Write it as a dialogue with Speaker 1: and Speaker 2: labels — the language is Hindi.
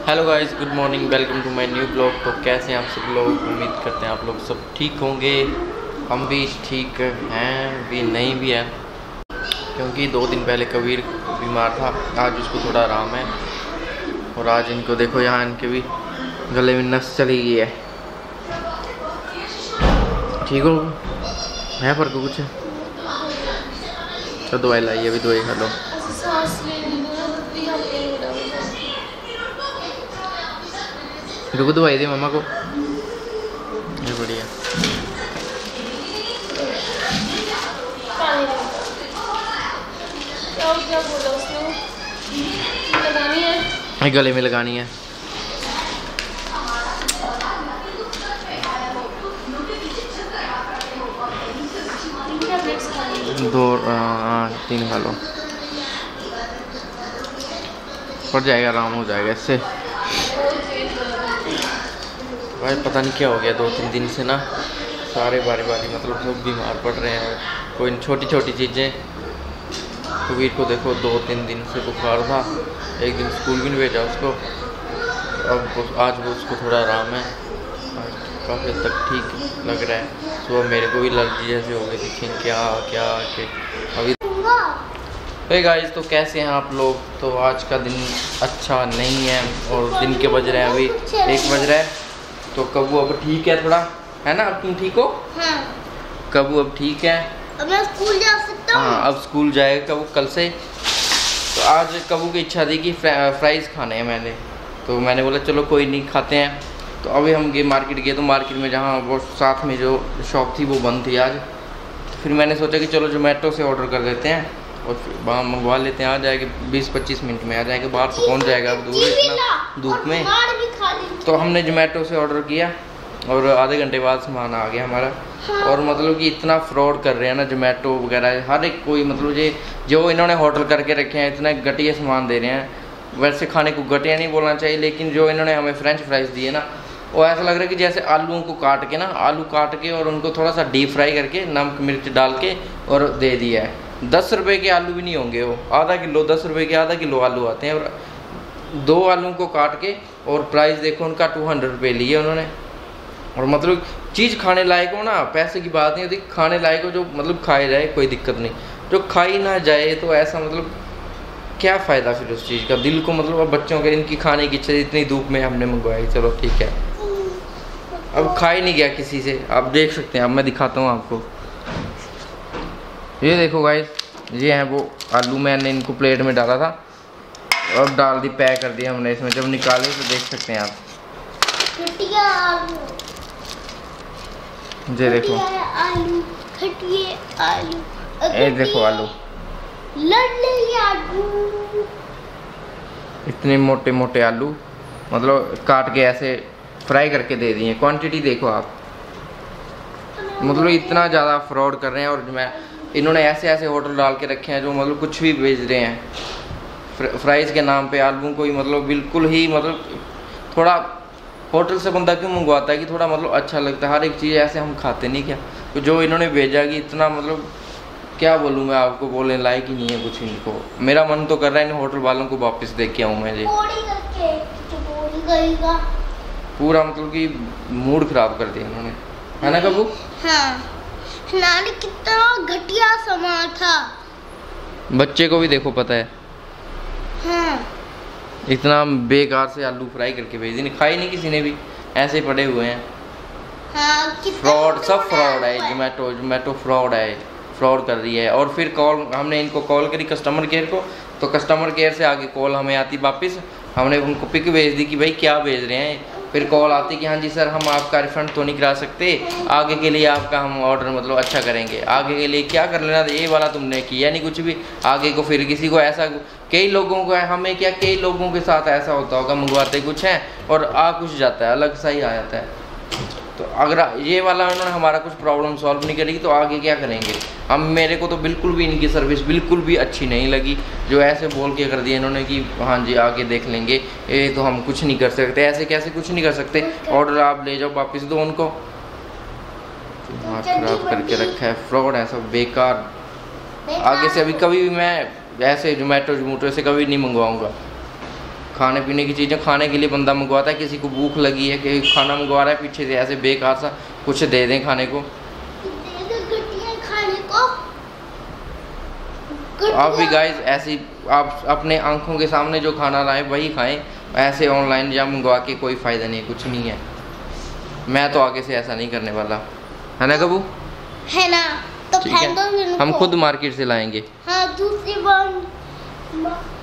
Speaker 1: Hello guys, good morning, welcome to my new blog. तो कैसे हैं आप सब लोग? उम्मीद करते हैं आप लोग सब ठीक होंगे। हम भी ठीक हैं, भी नहीं भी हैं, क्योंकि 2 दिन पहले कबीर बीमार था। आज उसको थोड़ा आराम है। और आज इनको देखो, यहाँ इनके भी गले में नस चली गई है। ठीक हो है? फर्क कुछ तो दवाई लाई, अभी दवाई खा लो। रुको, दवाई दे मम्मा को। ये बढ़िया।
Speaker 2: क्या बोला उसने? लगानी है,
Speaker 1: गले में लगानी है। दो 3 खा लो, पड़ जाएगा, आराम हो जाएगा इससे। भाई पता नहीं क्या हो गया, 2-3 दिन से ना सारे बारी मतलब सब बीमार पड़ रहे हैं। कोई छोटी छोटी चीज़ें। कबीर को देखो 2-3 दिन से बुखार था, एक दिन स्कूल भी नहीं भेजा उसको। अब आज वो उसको थोड़ा आराम है, काफ़ी हद तक ठीक लग रहा है। सुबह मेरे को भी एलर्जी जैसे हो गई थी, क्या के अभी। हे गाइस, तो कैसे हैं आप लोग? तो आज का दिन अच्छा नहीं है और दिन के बज रहे हैं, अभी 1 बज रहा है। तो कबू अब ठीक है थोड़ा, है ना? अब तुम ठीक हो?
Speaker 2: हाँ।
Speaker 1: कबू अब ठीक है।
Speaker 2: अब मैं स्कूल जा सकता हूँ?
Speaker 1: हाँ, अब स्कूल जाएगा कबू कल से। तो आज कबू की इच्छा थी कि फ्राइज़ खाने हैं मैंने, तो मैंने बोला चलो कोई नहीं, खाते हैं। तो अभी हम मार्केट गए, तो मार्केट में जहाँ वो साथ में जो शॉप थी वो बंद थी आज। तो फिर मैंने सोचा कि चलो जोमेटो से ऑर्डर कर देते हैं और वहाँ मंगवा लेते हैं। आ जाएगा 20-25 मिनट में आ जाएगा। बाहर तो कौन जाएगा अब, दूर इतना धूप में। तो हमने जोमेटो से ऑर्डर किया और आधे घंटे बाद सामान आ गया हमारा। हाँ। और मतलब कि इतना फ्रॉड कर रहे हैं ना जोमेटो वगैरह, हर एक कोई मतलब ये जो इन्होंने होटल करके रखे हैं, इतना घटिया सामान दे रहे हैं। वैसे खाने को घटिया नहीं बोलना चाहिए, लेकिन जो इन्होंने हमें फ्रेंच फ्राइज़ दिए ना, वो ऐसा लग रहा है कि जैसे आलूओं को काट के ना, आलू काट के और उनको थोड़ा सा डीप फ्राई करके नमक मिर्च डाल के और दे दिया है। 10 रुपये के आलू भी नहीं होंगे वो, आधा किलो, 10 रुपये के आधा किलो आलू आते हैं। और 2 आलू को काट के, और प्राइस देखो उनका 200 रुपये लिए उन्होंने। और मतलब चीज़ खाने लायक हो ना, पैसे की बात नहीं होती, खाने लायक हो जो मतलब खाए जाए, कोई दिक्कत नहीं। जो खाई ना जाए तो ऐसा मतलब क्या फ़ायदा फिर उस चीज़ का। दिल को मतलब अब बच्चों के इनकी खाने की इच्छा, इतनी धूप में हमने मंगवाई, चलो ठीक है। अब खा ही नहीं गया किसी से, आप देख सकते हैं। अब मैं दिखाता हूँ आपको, ये देखो गाइस, ये हैं वो आलू, मैंने इनको प्लेट में डाला था और डाल दी, पैक कर दिया हमने इसमें। जब निकाले तो देख सकते हैं आप, ये देखो
Speaker 2: आलू, आलू,
Speaker 1: ये देखो आलू, इतने मोटे मोटे आलू, मतलब काट के ऐसे फ्राई करके दे दिए। क्वांटिटी देखो आप, मतलब इतना ज़्यादा फ्रॉड कर रहे हैं। और मैं इन्होंने ऐसे ऐसे होटल डाल के रखे हैं जो मतलब कुछ भी बेच रहे हैं फ्राइज़ के नाम पे। आलू को ही मतलब बिल्कुल ही मतलब, थोड़ा होटल से बंदा क्यों मंगवाता है कि थोड़ा मतलब अच्छा लगता है। हर एक चीज़ ऐसे हम खाते नहीं क्या। तो जो इन्होंने भेजा कि इतना मतलब क्या बोलूँ मैं आपको, बोलने लायक ही नहीं है कुछ इनको। मेरा मन तो कर रहा है इन होटल वालों को वापस देख के आऊँ मैं। ये पूरा मतलब कि मूड खराब कर दिया इन्होंने, है ना कबू?
Speaker 2: हाँ, कितना घटिया सामान था।
Speaker 1: बच्चे को भी देखो पता है।
Speaker 2: हाँ।
Speaker 1: इतना बेकार से आलू फ्राई करके भेज दिए, खाई नहीं किसी ने भी, ऐसे पड़े हुए हैं।
Speaker 2: हाँ,
Speaker 1: फ्रॉड, सब फ्रॉड है। जोमेटो फ्रॉड है, फ्रॉड कर रही है। और फिर कॉल, हमने इनको कॉल करी कस्टमर केयर को, तो कस्टमर केयर से आगे कॉल हमें आती वापस। हमने उनको पिक भेज दी कि भाई क्या भेज रहे हैं। फिर कॉल आती कि हाँ जी सर, हम आपका रिफ़ंड तो नहीं करा सकते, आगे के लिए आपका हम ऑर्डर मतलब अच्छा करेंगे। आगे के लिए क्या कर लेना, ये वाला तुमने किया नहीं कुछ भी। आगे को फिर किसी को ऐसा, कई लोगों को, हमें क्या, कई लोगों के साथ ऐसा होता होगा, मंगवाते कुछ हैं और आ कुछ जाता है, अलग सा ही आ जाता है। तो अगर ये वाला उन्होंने हमारा कुछ प्रॉब्लम सॉल्व नहीं करेगी तो आगे क्या करेंगे हम। मेरे को तो बिल्कुल भी इनकी सर्विस बिल्कुल भी अच्छी नहीं लगी, जो ऐसे बोल के कर दिया इन्होंने कि हाँ जी आगे देख लेंगे, ये तो हम कुछ नहीं कर सकते। ऐसे कैसे कुछ नहीं कर सकते, ऑर्डर आप ले जाओ वापस दो उनको। दिमाग खराब करके रखा है, फ्रॉड है सब, बेकार। आगे से अभी कभी भी मैं ऐसे जोमेटो से कभी नहीं मंगवाऊँगा। खाने पीने की चीज़ें खाने के लिए बंदा मंगवाता है, किसी को भूख लगी है कि खाना मंगवा रहा है, पीछे से ऐसे बेकार सा कुछ दे दें खाने को।
Speaker 2: खाने को
Speaker 1: आप भी गाइस ऐसी आप अपने आंखों के सामने जो खाना लाएं वही खाएं, ऐसे ऑनलाइन या मंगवा के कोई फ़ायदा नहीं है, कुछ नहीं है। मैं तो आगे से ऐसा नहीं करने वाला, है ना कबू?
Speaker 2: है ना, तो
Speaker 1: ठीक है, हम खुद मार्केट से लाएंगे।
Speaker 2: हाँ, दूसरी बार